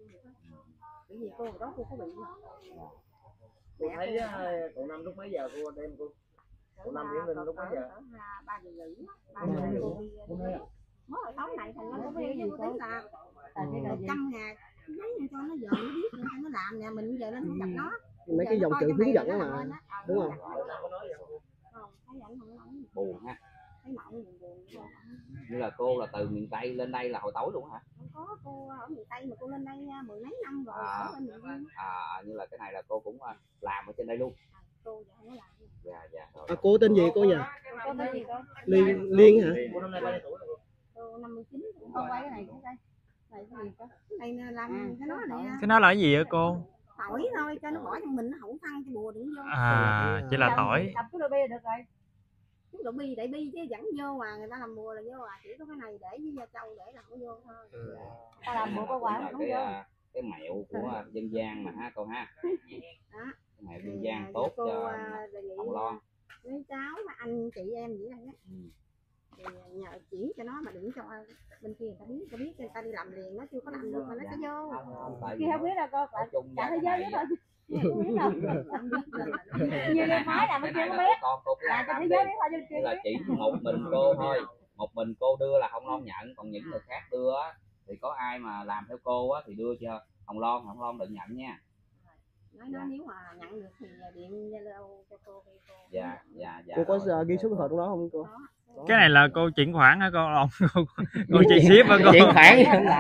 Bởi vì cô đó cô có bị cô thấy cậu Năm lúc mấy giờ cô đem cô Năm Điển Linh lúc mấy giờ? 3 giờ rưỡi. 3 giờ cô đi mới hồi tối này thành nó có biết với cô tính là 100.000 lấy cho nó giờ nó biết cho nó làm nè, mình giờ lên gặp nó mấy cái dòng chữ hướng dẫn đó mà đúng không? Thấy ảnh không nói buồn ha. thấy mộng buồn. Như là cô là từ miền Tây lên đây là hồi tối luôn hả? Không có, cô ở miền Tây mà cô lên đây mười mấy năm rồi ở bên miền Trung. Như là cái này là cô cũng làm ở trên đây luôn. Cô giờ không làm. Dạ rồi. Cô tên gì cô nhỉ? Cô tên gì con? Liên hả? Cô năm nay bao nhiêu tuổi rồi? Cô 59. Con quay cái này cũng đây. Này cái gì con? Cái này làm cái nó này. Cái nó là cái gì vậy cô? Tỏi thôi cho nó bỏ trong mình nó không thăng cái bùa đừng vô. Chỉ là tỏi. Đập cái đôi bia được rồi. Cái đôi bia để bi chứ dẫn vô mà người ta làm bùa là vô chỉ có cái này để với da trâu để là không vô thôi. Ta làm bùa có quả không vô. Cái mẹo của dân gian mà ha cô ha. Đó. Cái mẹo dân gian tốt cho Hồng Loan. Với cháu mà anh chị em vậy thôi á. Thì nhờ chỉ cho nó mà đừng cho bên kia người ta biết người ta đi làm liền nó chưa có làm được mà nó sẽ vô. Kia không biết đâu cô, cả thế giới biết thôi. Biết đâu. Như cái máy là bên kia có biết. Là cho thế giới biết thôi chứ kia là chỉ một mình cô thôi. Một mình cô đưa là Hồng Loan nhận, còn những người khác đưa thì có ai mà làm theo cô thì đưa cho Hồng Loan đừng nhận nha. Nói nếu mà nhận được thì điện Zalo cho cô đi cô. Dạ. Cô có ghi số điện thoại trong đó không cô? Cái này là cô chuyển khoản hả cô? Cô chị ship hả cô? Chuyển khoản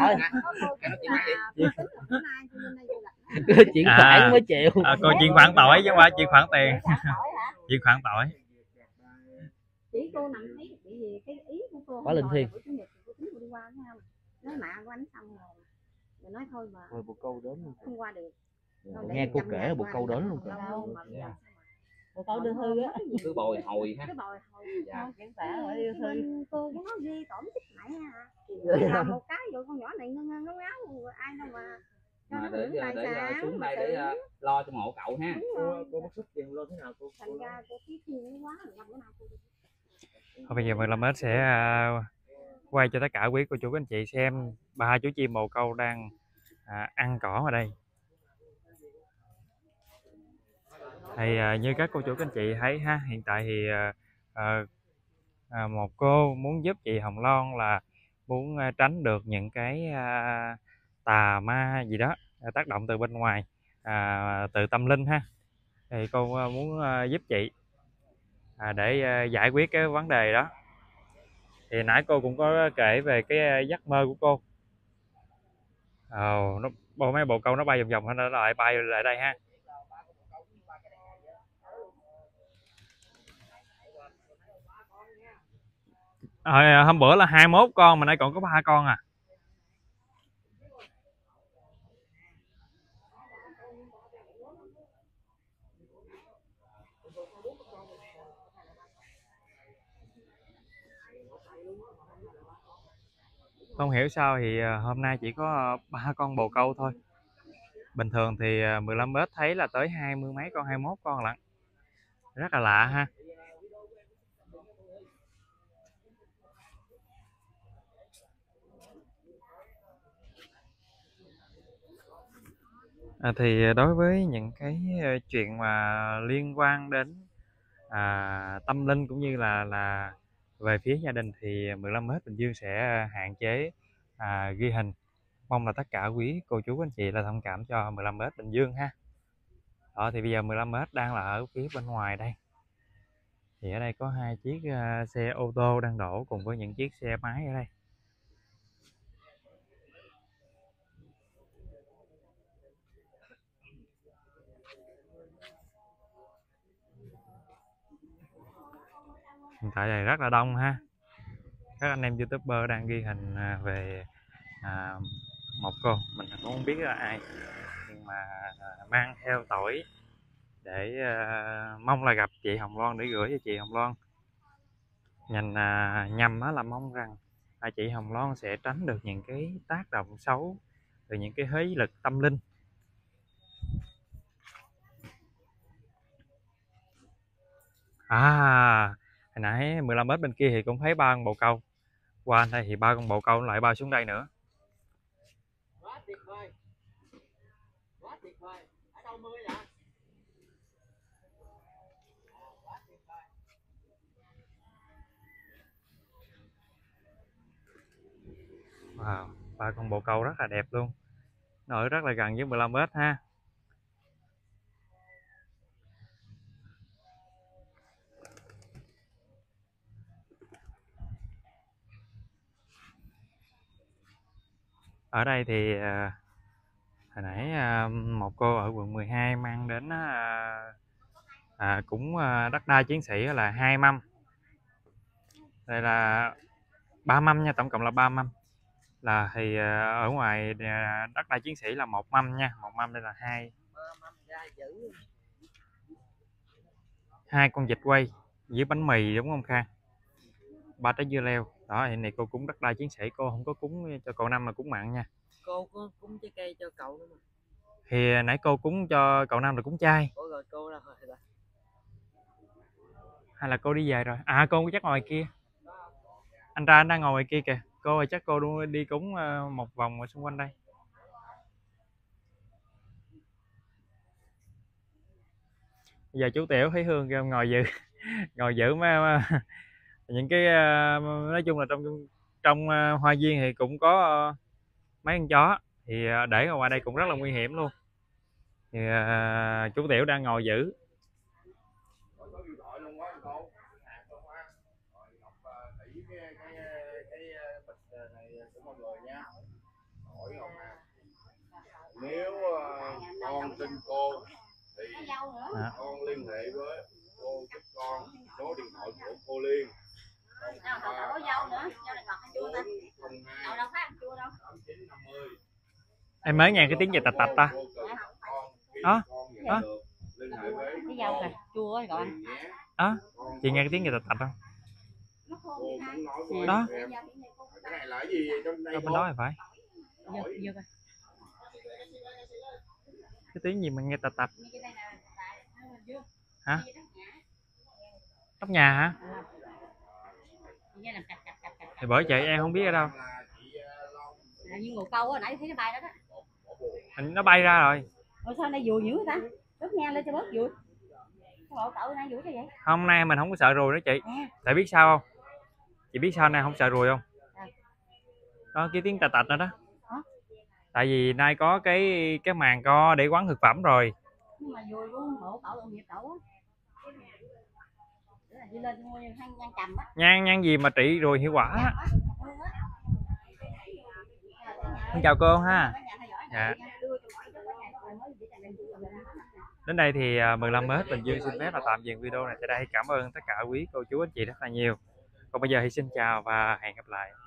chuyển khoản mới chịu. Cô chuyển khoản tỏi chứ không phải chuyển khoản tiền. Chuyển khoản tỏi. Chỉ cô nằm thấy cái ý của cô Quá linh thiêng. nói mạ của anh xong rồi nói thôi mà Một câu đến không qua được. Nghe cô kể một câu đến luôn. Một câu đưa thư á. Cứ bồi hồi ha. Cứ bồi hồi. Dạ. Cô cũng nói ghi tổn tích nãy ha. Làm một cái rồi con nhỏ này ngân ngáo ai đâu mà. Để xuống đây để lo cho mộ cậu ha. Cô mất sức tiền lo thế nào cô? Thành ra cô tiếc thương quá rồi bữa nào cô đi. Bây giờ mình làm hết sẽ quay cho tất cả quý cô chú các anh chị xem ba chú chim bồ câu đang ăn cỏ ở đây. Thì như các cô chú các anh chị thấy ha, hiện tại thì một cô muốn giúp chị Hồng Loan là muốn tránh được những cái tà ma gì đó tác động từ bên ngoài, từ tâm linh ha. Thì cô muốn giúp chị để giải quyết cái vấn đề đó. Thì nãy cô cũng có kể về cái giấc mơ của cô. Mấy bồ câu nó bay vòng vòng nó lại bay lại đây ha. Hôm bữa là 21 con mà nay còn có 3 con à. Không hiểu sao thì hôm nay chỉ có 3 con bồ câu thôi. Bình thường thì 15 mét thấy là tới 20 mấy con, 21 con lận. Rất là lạ ha. Thì đối với những cái chuyện mà liên quan đến tâm linh cũng như là về phía gia đình thì 15 mét Bình Dương sẽ hạn chế ghi hình. Mong là tất cả quý cô chú anh chị là thông cảm cho 15 mét Bình Dương ha. Thì bây giờ 15 mét đang là ở phía bên ngoài đây. Thì ở đây có 2 chiếc xe ô tô đang đổ cùng với những chiếc xe máy ở đây. Hiện tại này rất là đông ha. Các anh em YouTuber đang ghi hình về một cô, mình cũng không biết là ai, nhưng mà mang theo tỏi để mong là gặp chị Hồng Loan để gửi cho chị Hồng Loan. Nhằm là mong rằng chị Hồng Loan sẽ tránh được những cái tác động xấu từ những cái thế lực tâm linh. Hồi nãy 15 mét bên kia thì cũng thấy 3 con bồ câu. Qua đây thì 3 con bồ câu lại bay xuống đây nữa. Wow, ba con bồ câu rất là đẹp luôn, nó ở rất là gần với 15m ha. Ở đây thì hồi nãy một cô ở quận 12 mang đến cũng đất đai chiến sĩ là 2 mâm. Đây là 3 mâm nha, tổng cộng là 3 mâm. Là thì ở ngoài đất đai chiến sĩ là 1 mâm nha, 1 mâm đây là 2 con vịt quay với bánh mì đúng không Khang? 3 trái dưa leo. Đó, hiện nay cô cúng đất đai chiến sĩ, cô không có cúng cho cậu Năm mà cúng mặn nha. Cô có cúng trái cây cho cậu nữa mà. Thì nãy cô cúng cho cậu Năm là cúng chay. Ủa rồi cô đâu rồi ta? Hay là cô đi về rồi? À cô chắc ngồi kia. Anh ra anh đang ngồi ngoài kia kìa. Cô ơi chắc cô đi cúng một vòng ở xung quanh đây. Bây giờ chú Tiểu thấy Hương kêu ngồi giữ ngồi giữ những cái nói chung là trong hoa viên thì cũng có mấy con chó thì để ngoài đây cũng rất là nguy hiểm luôn. Thì chú Tiểu đang ngồi giữ. Nếu con tin cô thì con liên hệ với cô giúp con số điện thoại của cô Liên. Cậu có dâu nữa, dâu này ngọt hay chua ta? Cậu đâu phát ăn chua đâu. Em mới nghe cái tiếng gì tạch tạch ta. Đó. Đó. Cái dâu kìa, chua rồi gọi. Đó. Chị nghe cái tiếng gì tạch tạch không? Đó. Cái này là cái gì trong đây? Ở bên đó thì phải. Cái tiếng gì mà nghe tạch tạch? Hả? Tóc nhà hả? Thì bởi vậy em không biết ở đâu. Như ngồi câu á, nãy thấy nó bay đó đó. Nó bay ra rồi. Ủa sao nay vùi dữ ta? Đốt nhang lên cho bớt vùi. Bộ cậu nay vùi sao vậy? Hôm nay mình không có sợ ruồi đó chị. Tại biết sao không? Chị biết sao nay không sợ ruồi không? Đó cái tiếng tạch tạch nữa đó. Tại vì nay có cái màn co để quán thực phẩm rồi. Nhưng mà vùi luôn hộ cậu tội nghiệp cậu á. Đi lên mua nhang trầm á. Nhang gì mà trị ruồi hiệu quả. Xin chào cô ha. Dạ. Đến đây thì 15m Bình Dương xin phép là tạm dừng video này tại đây. Cảm ơn tất cả quý cô chú anh chị rất là nhiều. Còn bây giờ thì xin chào và hẹn gặp lại.